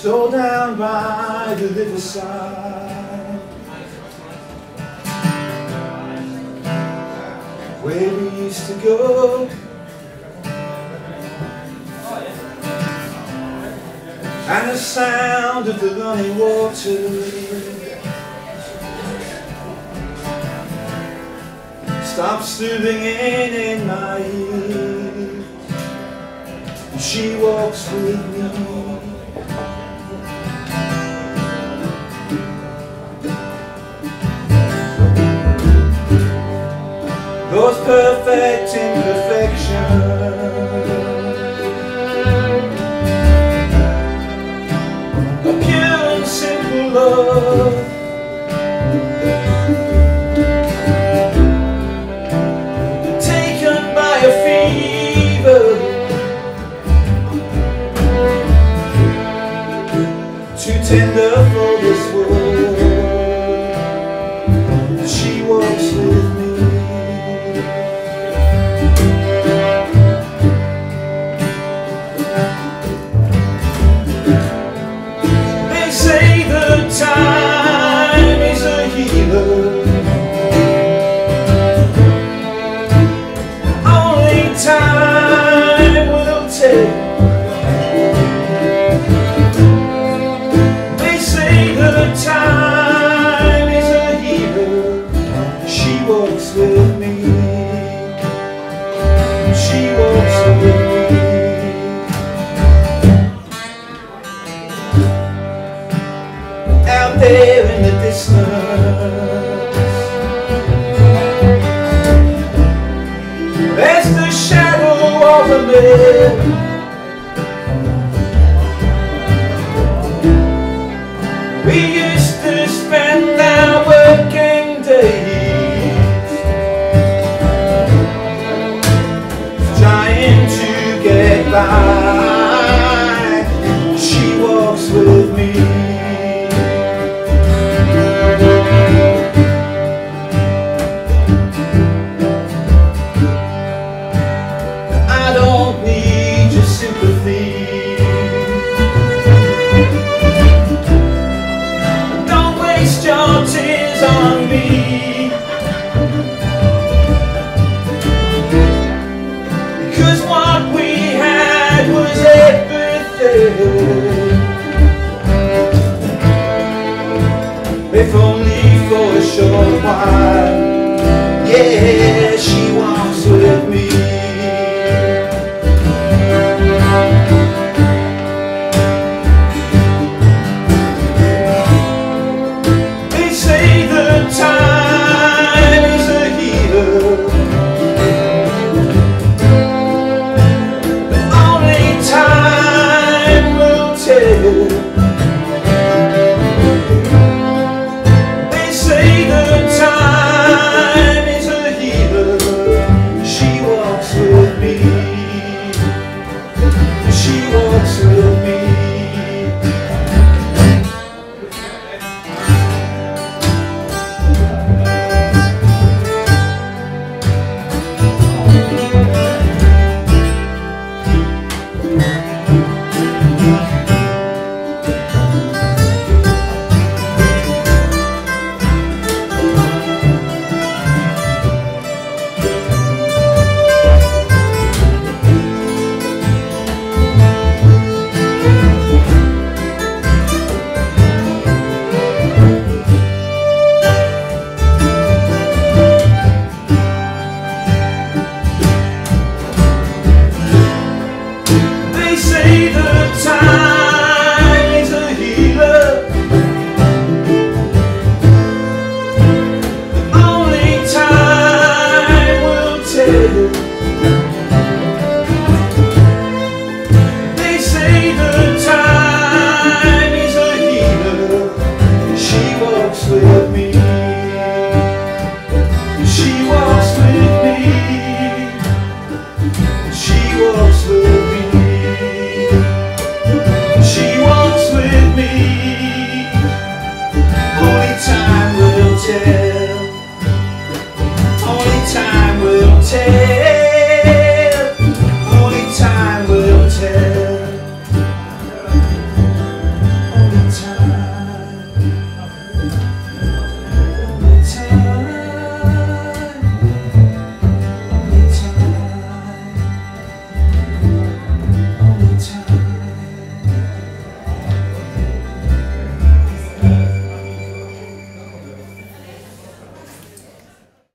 Stole down by the riverside, where we used to go, and the sound of the running water stops soothing in my ears, and she walks with me. Those perfect imperfections, a pure and simple love, taken by a fever, too tender for this world. She walks with me. Time is a healer, only time will tell. They say that time is a healer. She walks with me. She walks with me. Out there in the distance, there's the shadow of a mill. We used to spend our working days trying to get by. She walks with me. Don't waste your tears on me, 'cause what we had was everything, if only for a short while. Yeah, she walks with me. Time is a healer, but only time will tell. They say that time is a healer. She walks with me. She walks with me. Time is a healer, only time will tell. They say that time is a healer. She walks with me. She walks with me. She walks with me. She walks with me. Only time will tell. Only time will tell.